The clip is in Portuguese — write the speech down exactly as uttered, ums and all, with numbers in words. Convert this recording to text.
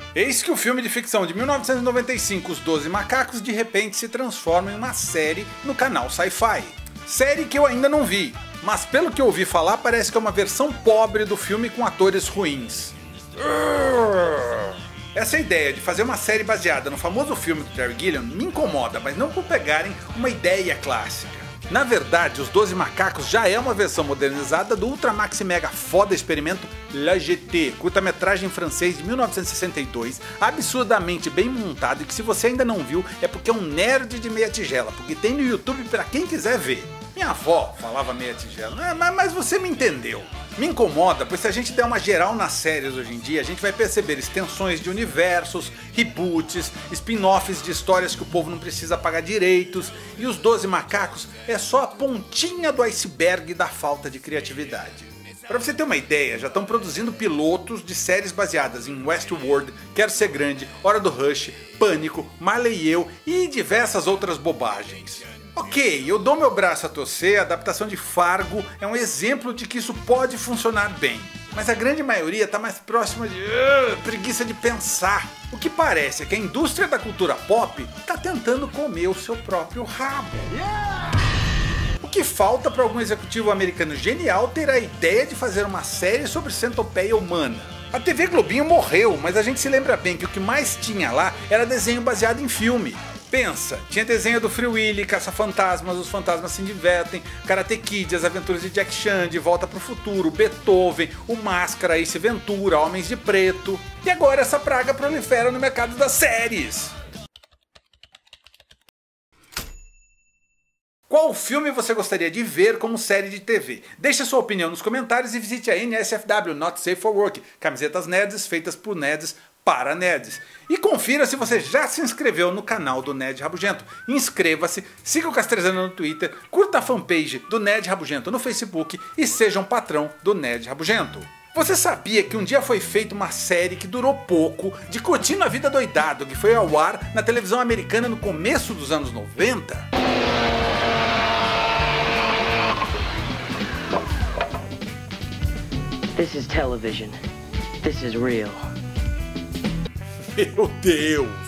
Eis que o filme de ficção de mil novecentos e noventa e cinco, Os Doze Macacos, de repente se transforma em uma série no canal Sci-Fi. Série que eu ainda não vi, mas pelo que eu ouvi falar parece que é uma versão pobre do filme com atores ruins. Essa ideia de fazer uma série baseada no famoso filme do Terry Gilliam me incomoda, mas não por pegarem uma ideia clássica. Na verdade, Os Doze Macacos já é uma versão modernizada do ultra maxi mega foda experimento La G T, curta-metragem francês de mil novecentos e sessenta e dois, absurdamente bem montado e que se você ainda não viu é porque é um nerd de meia tigela, porque tem no YouTube pra quem quiser ver. Minha avó falava meia tigela, mas você me entendeu. Me incomoda, pois se a gente der uma geral nas séries hoje em dia, a gente vai perceber extensões de universos, reboots, spin-offs de histórias que o povo não precisa pagar direitos, e Os Doze Macacos é só a pontinha do iceberg da falta de criatividade. Pra você ter uma ideia, já estão produzindo pilotos de séries baseadas em Westworld, Quero Ser Grande, Hora do Rush, Pânico, Marley e Eu e diversas outras bobagens. Ok, eu dou meu braço a torcer, a adaptação de Fargo é um exemplo de que isso pode funcionar bem. Mas a grande maioria está mais próxima de uh, preguiça de pensar. O que parece é que a indústria da cultura pop está tentando comer o seu próprio rabo. O que falta para algum executivo americano genial ter a ideia de fazer uma série sobre centopeia humana? A T V Globinho morreu, mas a gente se lembra bem que o que mais tinha lá era desenho baseado em filme. Pensa, tinha desenho do Free Willy, Caça-Fantasmas, Os Fantasmas Se Divertem, Karate Kid, As Aventuras de Jack Chan, De Volta pro Futuro, Beethoven, O Máscara, Ace Ventura, Homens de Preto. E agora essa praga prolifera no mercado das séries. Qual filme você gostaria de ver como série de T V? Deixe sua opinião nos comentários e visite a N S F W, Not Safe for Work, camisetas nerds feitas por nerds para nerds. E confira se você já se inscreveu no canal do Nerd Rabugento. Inscreva-se, siga o Castrezano no Twitter, curta a fanpage do Nerd Rabugento no Facebook e seja um patrão do Nerd Rabugento. Você sabia que um dia foi feita uma série que durou pouco, de Curtindo a Vida Doidado, que foi ao ar na televisão americana no começo dos anos noventa? This is television. This is real. Meu Deus!